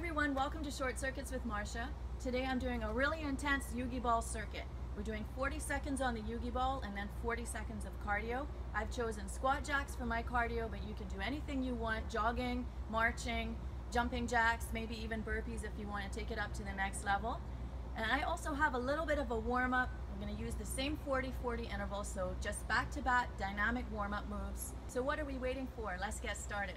everyone, welcome to Short Circuits with Marsha. Today I'm doing a really intense Yugi ball circuit. We're doing 40 seconds on the Yugi ball and then 40 seconds of cardio. I've chosen squat jacks for my cardio, but you can do anything you want: jogging, marching, jumping jacks, maybe even burpees if you want to take it up to the next level. And I also have a little bit of a warm-up. I'm going to use the same 40-40 interval, so just back-to-back dynamic warm-up moves. So what are we waiting for? Let's get started.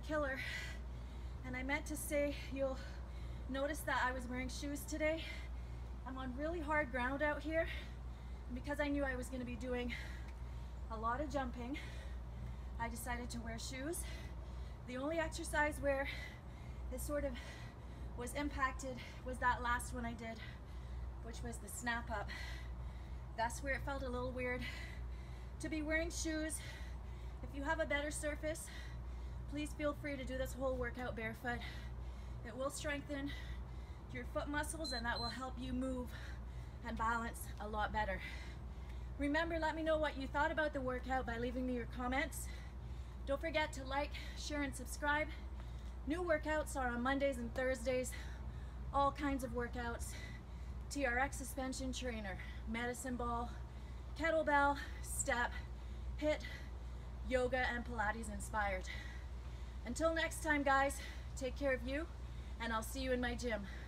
killer. And I meant to say, you'll notice that I was wearing shoes today. I'm on really hard ground out here. And because I knew I was going to be doing a lot of jumping, I decided to wear shoes. The only exercise where this sort of was impacted was that last one I did, which was the snap up. That's where it felt a little weird to be wearing shoes. If you have a better surface, please feel free to do this whole workout barefoot. It will strengthen your foot muscles and that will help you move and balance a lot better. Remember, let me know what you thought about the workout by leaving me your comments. Don't forget to like, share, and subscribe. New workouts are on Mondays and Thursdays. All kinds of workouts. TRX suspension trainer, medicine ball, kettlebell, step, HIIT, yoga, and Pilates inspired. Until next time, guys, take care of you, and I'll see you in my gym.